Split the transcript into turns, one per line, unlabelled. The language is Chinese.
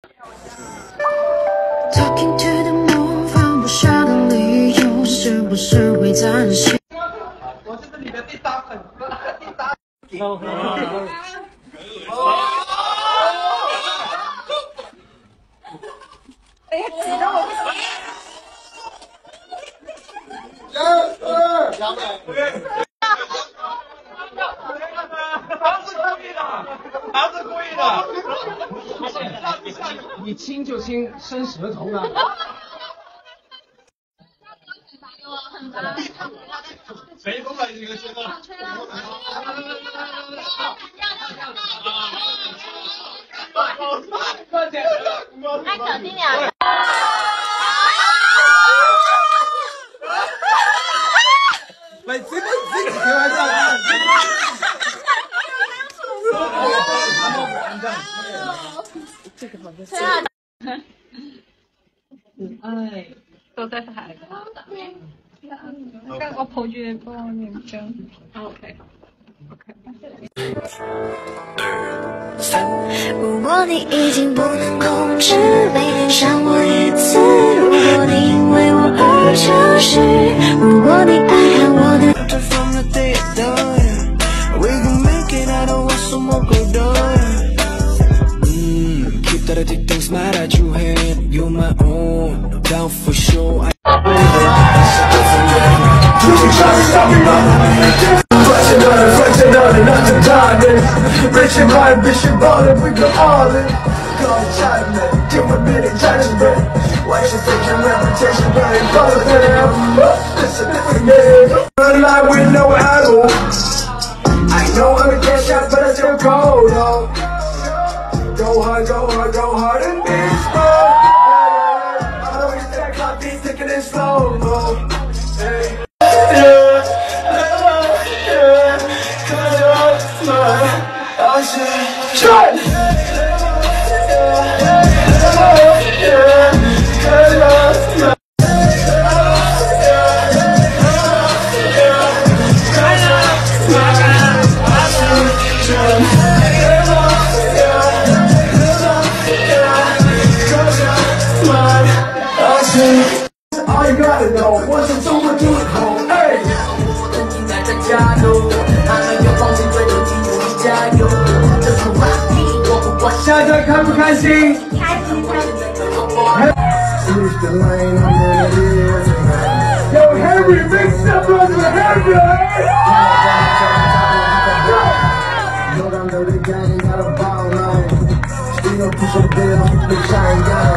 Talking to the moon， 放不下的理由，是不是会暂时？
我是这里的第三粉丝，第三。
哎呀，挤得我不行。
他是故意的。你亲就亲，伸舌头呢。谁风了？这个节奏。快点！
哎，小心点。
喂，这个自己开玩笑的。这个好像是。哎，
都在排。跟我抱住你幫我認真。OK。
如果你已經不能控制，每天想我一次。如果你因為我而消失，如果你愛看我的。Keep that addicting smile that you had, you're my own, no doubt for sure. Rich and my ambition ballin', we go all in. Call it China, give my minute judgment. Why should take your reputation, but ain't ballin' better. Listen to me, run like with no arrow. I know I'm a cash out, but I still go though. Go hard, go hard, go hard and be strong. I know it's that clock, be ticking in slow mo. All you gotta know， 我是中国主口，哎。你在这加油，还没有放弃追求记住你加油，这是 Rocky， 我不管。下车开不开心？开心开心。Yo Henry mix up brother Henry。有让的人家人家的爆了，只有不说别人不想要。